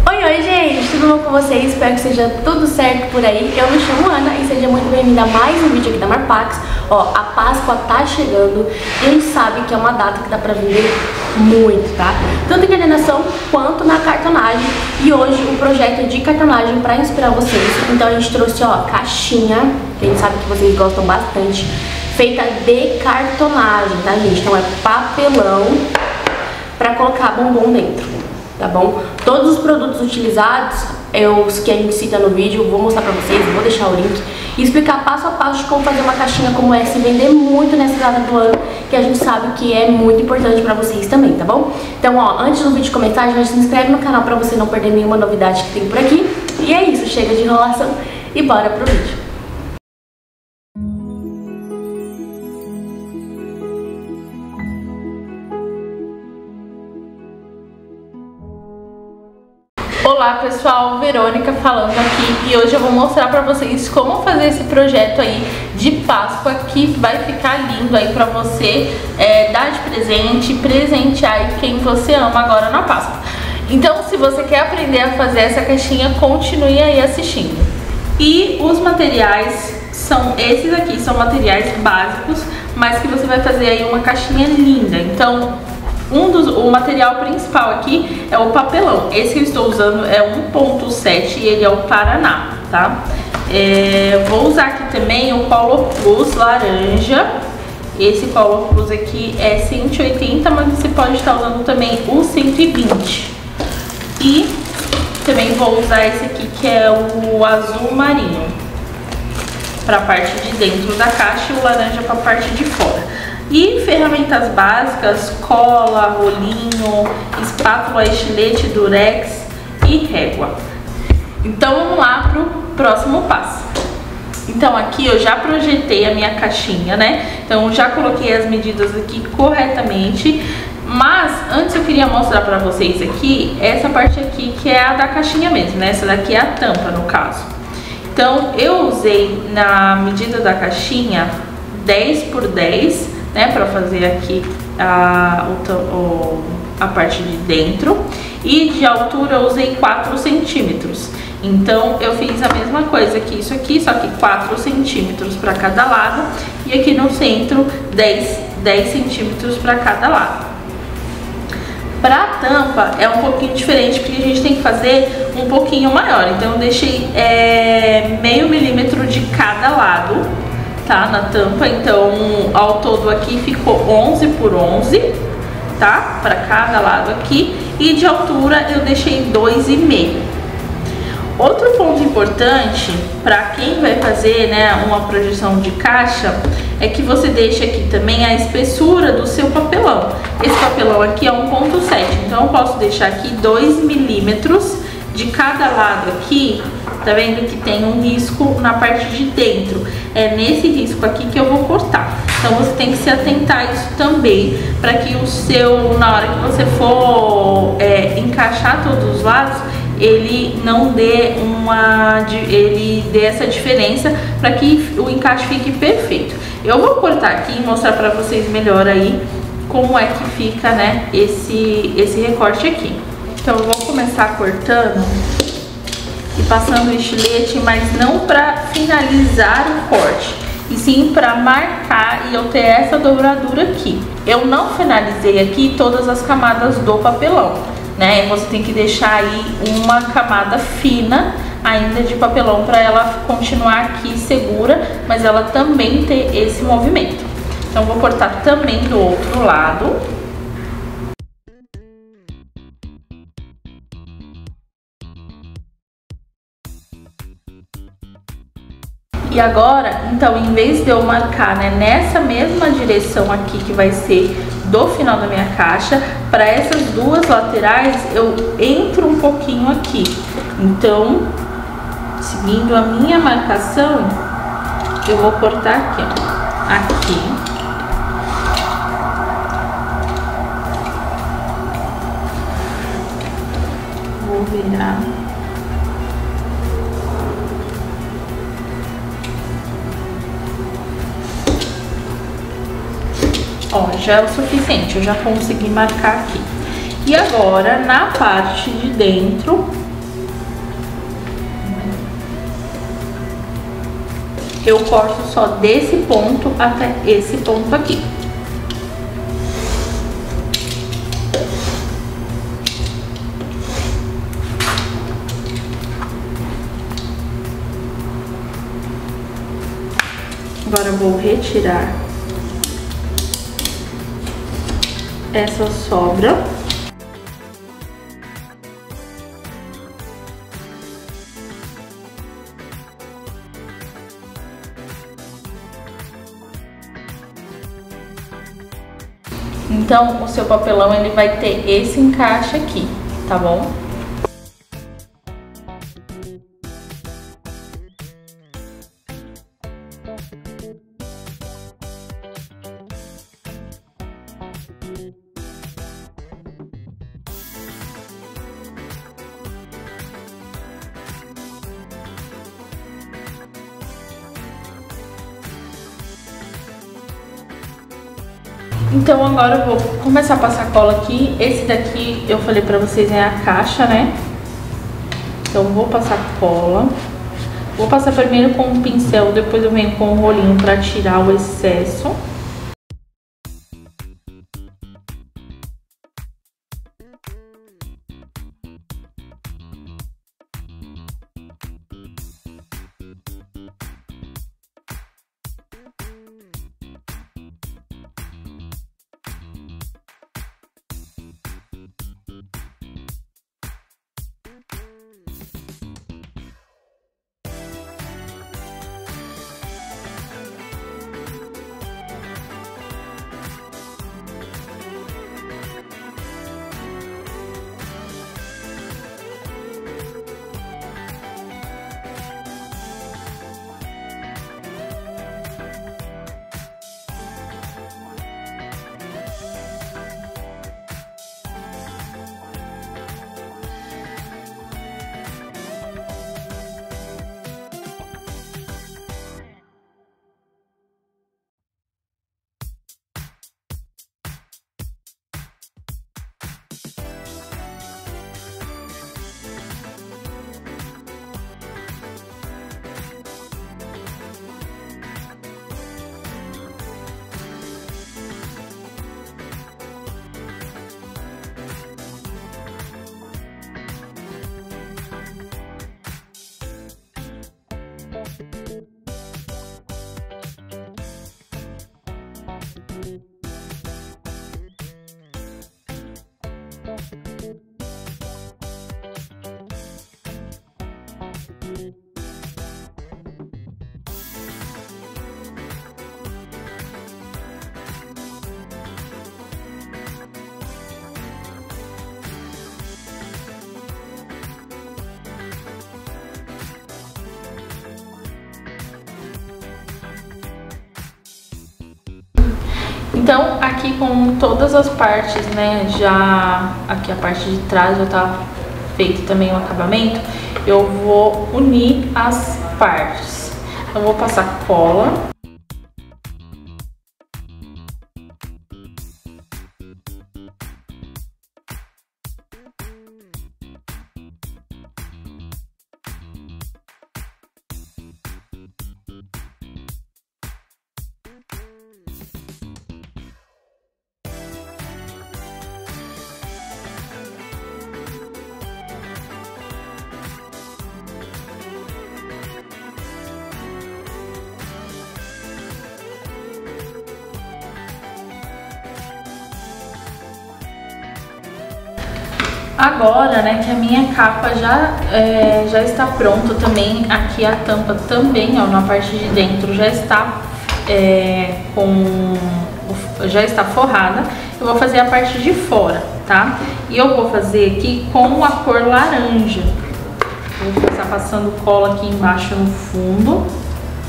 Oi, gente, tudo bom com vocês? Espero que seja tudo certo por aí. Eu me chamo Ana e seja muito bem-vinda a mais um vídeo aqui da Marpax. Ó, a Páscoa tá chegando e a gente sabe que é uma data que dá pra vender muito, tá? Tanto em coordenação quanto na cartonagem. E hoje o projeto é de cartonagem pra inspirar vocês. Então a gente trouxe, ó, caixinha, que a gente sabe que vocês gostam bastante, feita de cartonagem, tá, gente? Então é papelão pra colocar bombom dentro. Tá bom? Todos os produtos utilizados, os que a gente cita no vídeo, eu vou mostrar pra vocês, vou deixar o link e explicar passo a passo de como fazer uma caixinha como essa e vender muito nessa data do ano, que a gente sabe que é muito importante pra vocês também, tá bom? Então, ó, antes do vídeo começar, já se inscreve no canal pra você não perder nenhuma novidade que tem por aqui. E é isso, chega de enrolação e bora pro vídeo. Olá pessoal, Verônica falando aqui e hoje eu vou mostrar pra vocês como fazer esse projeto aí de Páscoa que vai ficar lindo aí pra você dar de presente, presentear aí quem você ama agora na Páscoa. Então, se você quer aprender a fazer essa caixinha, continue aí assistindo. E os materiais são esses aqui, são materiais básicos, mas que você vai fazer aí uma caixinha linda. Então, o material principal aqui é o papelão. Esse que eu estou usando é 1.7 e ele é o Paraná, tá? Vou usar aqui também o Colorplus laranja. Esse Colorplus aqui é 180, mas você pode estar usando também o 120. E também vou usar esse aqui que é o azul marinho, para a parte de dentro da caixa, e o laranja para a parte de fora. E ferramentas básicas, cola, rolinho, espátula, estilete, durex e régua. Então vamos lá pro próximo passo. Então aqui eu já projetei a minha caixinha, né? Então já coloquei as medidas aqui corretamente. Mas antes eu queria mostrar pra vocês aqui essa parte aqui que é a da caixinha mesmo, né? Essa daqui é a tampa no caso. Então eu usei na medida da caixinha 10 por 10, né, para fazer aqui a parte de dentro, e de altura eu usei 4 centímetros. Então eu fiz a mesma coisa que isso aqui, só que 4 centímetros para cada lado, e aqui no centro 10 centímetros para cada lado. Para a tampa é um pouquinho diferente, porque a gente tem que fazer um pouquinho maior. Então eu deixei meio milímetro de cada lado, tá, na tampa. Então ao todo aqui ficou 11 por 11, tá, para cada lado aqui, e de altura eu deixei 2,5. Outro ponto importante para quem vai fazer, né, uma projeção de caixa é que você deixa aqui também a espessura do seu papelão. Esse papelão aqui é 1.7, então eu posso deixar aqui 2 milímetros de cada lado aqui. Tá vendo que tem um risco na parte de dentro? É nesse risco aqui que eu vou cortar. Então você tem que se atentar a isso também, para que o seu, na hora que você for encaixar todos os lados, ele não dê ele dê essa diferença, para que o encaixe fique perfeito. Eu vou cortar aqui e mostrar para vocês melhor aí como é que fica, né, esse recorte aqui. Então eu vou começar cortando e passando o estilete, mas não para finalizar o corte, e sim para marcar e eu ter essa dobradura aqui. Eu não finalizei aqui todas as camadas do papelão, né? Você tem que deixar aí uma camada fina ainda de papelão para ela continuar aqui segura, mas ela também ter esse movimento. Então vou cortar também do outro lado. E agora, então, em vez de eu marcar, né, nessa mesma direção aqui, que vai ser do final da minha caixa, para essas duas laterais, eu entro um pouquinho aqui. Então, seguindo a minha marcação, eu vou cortar aqui, ó, aqui. Vou virar. Ó, já é o suficiente, eu já consegui marcar aqui. E agora, na parte de dentro, eu corto só desse ponto até esse ponto aqui. Agora eu vou retirar essa sobra. Então, o seu papelão, ele vai ter esse encaixe aqui, tá bom? Então agora eu vou começar a passar cola aqui. Esse daqui eu falei pra vocês é a caixa, né? Então vou passar cola. Vou passar primeiro com um pincel, depois eu venho com um rolinho pra tirar o excesso. Então, aqui com todas as partes, né, já aqui a parte de trás já tá feito também o acabamento, eu vou unir as partes. Eu vou passar cola. Agora, né, que a minha capa já está pronta também, aqui a tampa também, ó, na parte de dentro já está já está forrada. Eu vou fazer a parte de fora, tá? E eu vou fazer aqui com a cor laranja. Vou começar passando cola aqui embaixo no fundo.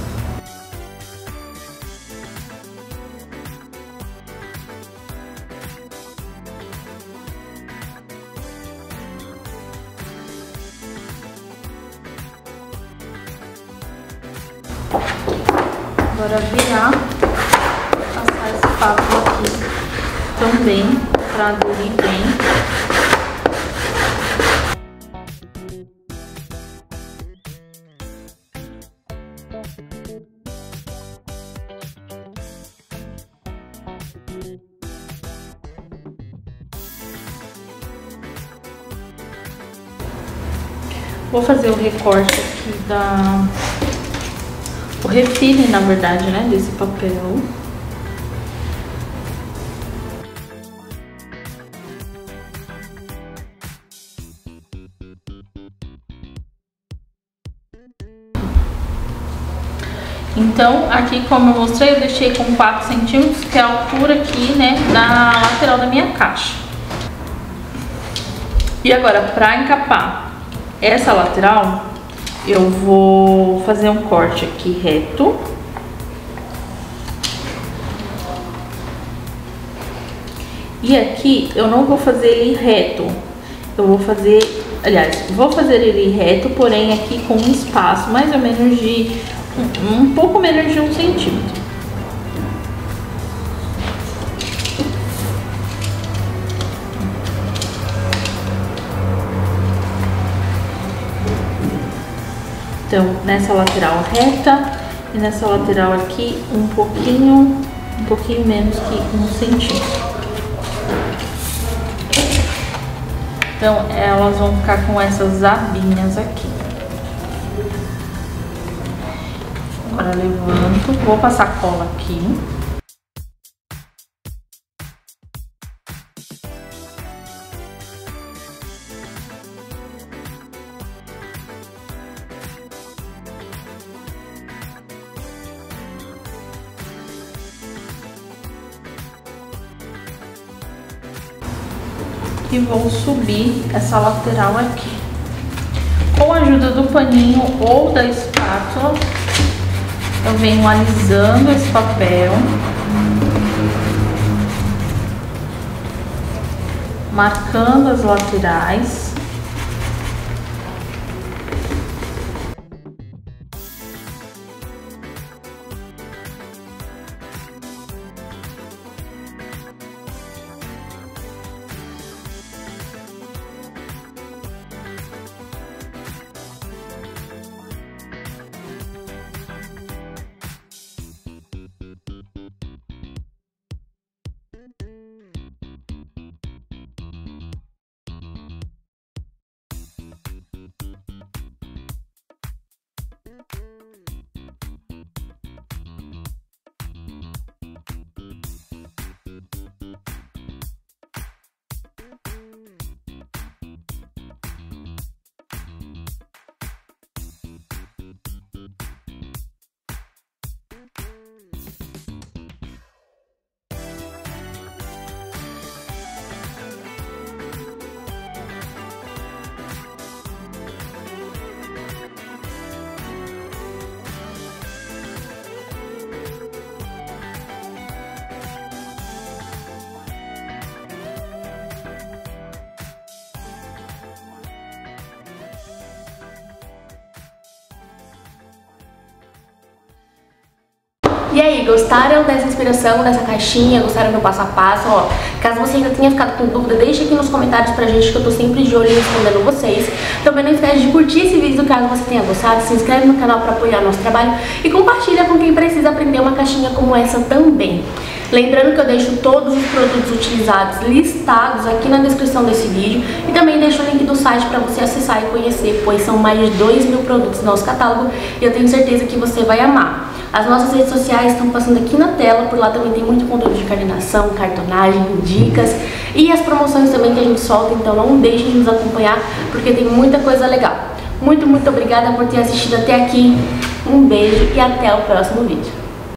Agora virar, passar esse espátula aqui também para aderir bem. Vou fazer o recorte aqui o refile, na verdade, né, desse papel. Então, aqui, como eu mostrei, eu deixei com 4 centímetros, que é a altura aqui, né, da lateral da minha caixa. E agora, para encapar essa lateral, eu vou fazer um corte aqui reto. E aqui, eu não vou fazer ele reto, eu vou fazer, aliás, vou fazer ele reto, porém aqui com um espaço mais ou menos de um pouco menos de 1 centímetro. Então, nessa lateral reta e nessa lateral aqui um pouquinho menos que 1 centímetro. Então, elas vão ficar com essas abinhas aqui. Agora levanto, vou passar cola aqui. E vou subir essa lateral aqui. Com a ajuda do paninho ou da espátula, eu venho alisando esse papel, marcando as laterais. E aí, gostaram dessa inspiração, dessa caixinha? Gostaram do passo a passo? Ó, caso você ainda tenha ficado com dúvida, deixa aqui nos comentários pra gente, que eu tô sempre de olho respondendo vocês. Também não esquece de curtir esse vídeo caso você tenha gostado, se inscreve no canal pra apoiar nosso trabalho e compartilha com quem precisa aprender uma caixinha como essa também. Lembrando que eu deixo todos os produtos utilizados listados aqui na descrição desse vídeo e também deixo o link do site para você acessar e conhecer, pois são mais de 2.000 produtos no nosso catálogo e eu tenho certeza que você vai amar. As nossas redes sociais estão passando aqui na tela, por lá também tem muito conteúdo de cartonação, cartonagem, dicas e as promoções também que a gente solta, então não deixe de nos acompanhar porque tem muita coisa legal. Muito obrigada por ter assistido até aqui, um beijo e até o próximo vídeo.